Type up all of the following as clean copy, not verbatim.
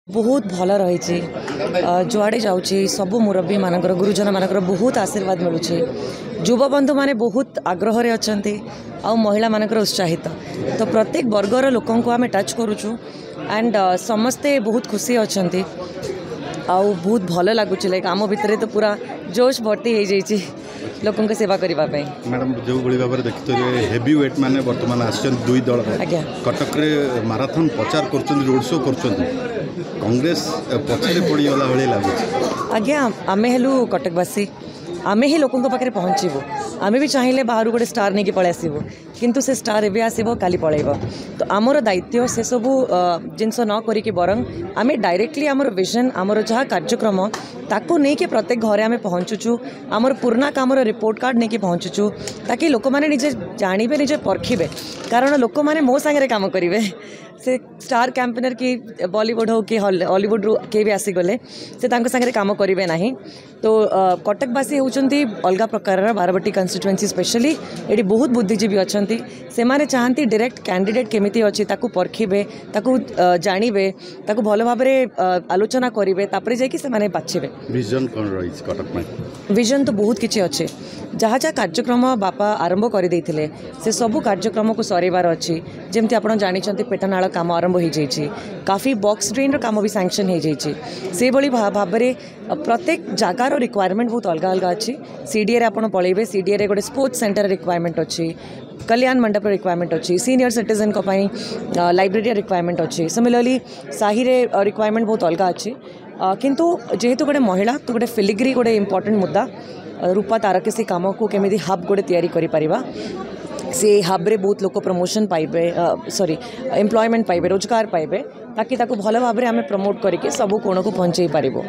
बहुत भल रही जुआड़े जाऊँगी सबू मुरब्बी मानकर गुरुजन मानकर बहुत आशीर्वाद मिलूँ। युवबंधु माने बहुत आग्रह अच्छा आ महिला मानकर उत्साहित तो प्रत्येक वर्गर लोकों को आम टच करुचु एंड समस्ते बहुत खुशी अच्छा आउ बहुत भल लगुच लाइक आम भितर तो पूरा जोश भर्ती हो जाइए लोकों को सेवा करने। मैडम जो भाव में देखते हेवी वेट मैंने बर्तमान आसन दुई दल कटक माराथन प्रचार कर रोड शो कर कांग्रेस पछे पड़गला भाई लगुच। आज्ञा आमे हेलु कटकवासी आमे ही लोकों पाखे पहुँचबू आमे भी चाहिए बाहर गोटे स्टार नहीं पलि आसबू किंतु से स्टार एवं आसब काली पलैब तो आमर दायित्व से सबू जिनस न करिकी बरंग आमे डायरेक्टली आमर विजन आमर जहाँ कार्यक्रम ताकू नहीं कि प्रत्येक घरे आमे पहुँचुचु आमर पुराना कामर रिपोर्ट कार्ड नहीं कि पहुँचुचु ताकि लोक मैंने निजे जानवे निजे परखिबे कारण लोक मैंने मो सांगे काम करेंगे से स्टार कैंपेनर कि बॉलीवुड हो कि हॉलीवुड रू के भी आसीगले से सांगे काम करेंगे ना तो कटकवासी होती अलग प्रकार बारवाटी कन्स्टिट्युएंसी स्पेशली ये बहुत बुद्धिजीवी अच्छा से माने चाहती डायरेक्ट कैंडिडेट केमिति अच्छी ताकू परखिबे ताकू जानवे ताकू भल भाव आलोचना करेंगे तापर जाकि से माने बाछिबे। विजन कौन रही कटक में विजन तो बहुत किसी अच्छे जहाँ जहाँ कार्यक्रम बापा आरंभ कर देते से सबू कार्यक्रम को सरेबार अच्छी जमती आप जानते पेटनाल काम आरंभ हो जाइए काफ़ी बॉक्स ड्रेन काम भी सैंक्शन हो जाइए भाव में प्रत्येक जगार रिक्वायरमेंट बहुत अलग अलग अच्छी सीडीए रे आपण पलैबे सीडीए रे गोटे स्पोर्ट्स सेंटर रिक्वायरमेंट अच्छी कल्याण मंडप रिक्वायरमेंट अच्छी सीनियर सिटीजन को लाइब्रेरी रिक्वायरमेंट अच्छी सिमिलरली साही रे रिक्वायरमेंट बहुत अलग अच्छी किंतु जेहेतु गोटे महिला तो गोटे फिलिग्री गोटे इंपोर्टेंट मुद्दा रूपा तारकसी काम को केमी हब गोटे तैयारी करि परिबा से हब्रे बहुत लोक प्रमोशन पाइबे सॉरी एम्प्लॉयमेंट पाइबे रोजगार पाइबे ताकि ताकू भल भाव में आम प्रमोट करके सबू कोण को पहुँचे पारिबो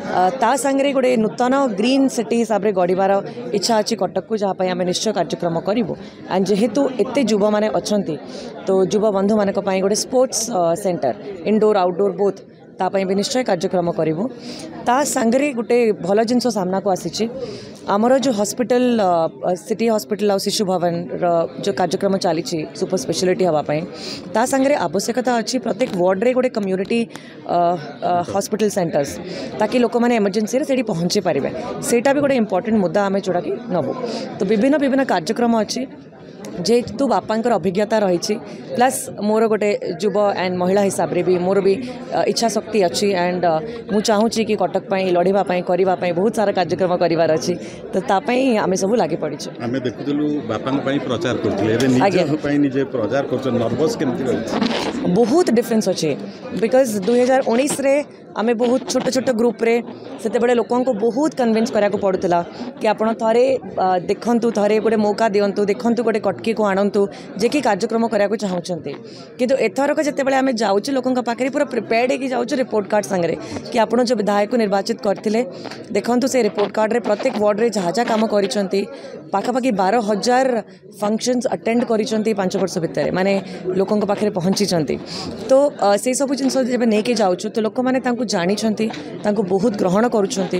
ता संगे गोटे नूतन ग्रीन सिटी हिसाब से गढ़वार इच्छा अच्छी कटक को जहाँ आम निश्चय कार्यक्रम करूँ एंड जेहेतु एते युव मैंने अच्छा तो युव बंधु मान गोटे sports centre indoor outdoor both तापाई भी निश्चय कार्यक्रम करूँ ता संगे गोटे भल जिनस सामना को आसी आमर जो हॉस्पिटल सिटी हॉस्पिटल आ शिशु भवन जो कार्यक्रम चली सुपर स्पेशलिटी हाँपाई ता संगे आवश्यकता अच्छी प्रत्येक वार्ड रे गोटे कम्युनिटी हॉस्पिटल सेंटर्स ताकि लोक मैंने इमरजेंसी से पहुँचे पारे सेटा भी गोटे इंपोर्टेंट मुद्दा आम जोड़ा कि नबू तो विभिन्न विभिन्न कार्यक्रम अच्छी जेहेतु बापांकर अभिज्ञता रही प्लस मोर गोटे युव एंड महिला हिसाब से भी मोर भी इच्छा शक्ति अच्छी एंड मु चाहूँगी कि कटक लड़ाई करने बहुत सारा कार्यक्रम करार अच्छी तो तापाई आम सब लगे पड़ी आम देखुलु बापा प्रचार करते प्रचार कर नर्वस केमती बहुत डिफरेन्स अच्छे बिकज 2019 रे आमे बहुत छोट छोट ग्रुप रे सेते बड़े लोकों को बहुत कन्विंस करा को पड़ुतला कि आपण थरे देखंतु थरे गोटे मौका दियंतु देखंतु गोटे कटकी को आणंतु जे कि कार्यक्रम करा को चाहउचंती किंतु एथरक जते बड़े आमे जाउची लोकों का पाखरे पूरा प्रिपेयर्ड कि जाउची रिपोर्ट कार्ड संगे कि आपण जो विधायक को निर्वाचित करथिले देखंतु से रिपोर्ट कार्ड रे प्रत्येक वार्ड रे जहाँ काम करिसंती पाखापाखि 12,000 फंक्शंस अटेंड करिसंती 5 वर्ष भितर माने लोकों पाखरे पहुँची तो से सब जिन जब नहीं के जाऊँ तो लोक मैंने जानी बहुत ग्रहण करुँच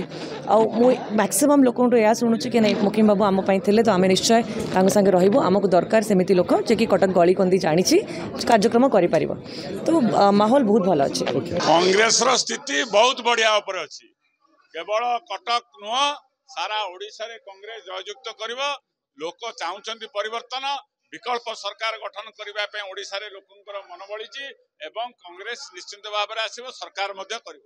मैक्सिमम लोक यह शुणुची कि नहीं मुखिम बाबू आम थे तो आम निश्चय संगे रही आमको दरकार सेमती लोक जे कि कटक गली कंदी जानी कार्यक्रम कर तो माहौल बहुत भल अच्छे। कांग्रेस स्थिति बहुत बढ़िया अच्छी केवल कटक नुह सारा ओडिशा रे कांग्रेस जययुक्त कर लोक चाहते परिवर्तन विकल्प सरकार गठन करने ओडिशा रे लोकंकर मन बड़ी एवं कांग्रेस निश्चित भाव में आसब सरकार मध्य करिवो।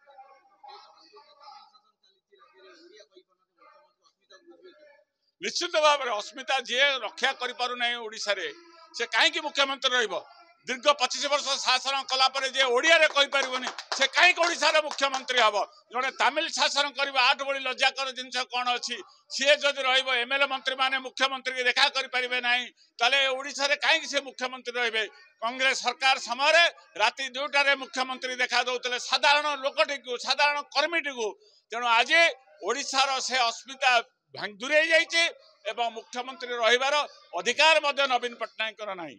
निश्चित भाव में अस्मिता जी रक्षा करें ओडिशा रे से कहीं मुख्यमंत्री रहिबो दीर्घ 25 वर्ष शासन कलापर जे ओडिया रे कहि परिबनी से कहीं ओडिशा रे मुख्यमंत्री हबो जने तमिल शासन करबा आठ बड़ी लज्जाकर जिनस कौन अच्छी सी जदि रहिबो एमएलए मंत्री माने मुख्यमंत्री के देखा करि परिबे नाही ताले ओडिशा रे कहीं से मुख्यमंत्री रहिबे। कांग्रेस सरकार समय राति 2टारे मुख्यमंत्री देखा दौतले साधारण लोकटी को साधारण कर्मीटी को तेणु आज ओडिशा से अस्मिता दूरे जाइए एवं मुख्यमंत्री रहिबार अधिकार नवीन पट्टनायक नाही।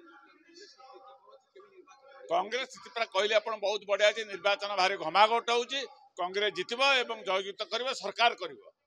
कांग्रेस स्थिति कहले आप बहुत बढ़िया निर्वाचन भारी घमाघोट हो कांग्रेस जितब एवं जययुक्त कर सरकार कर।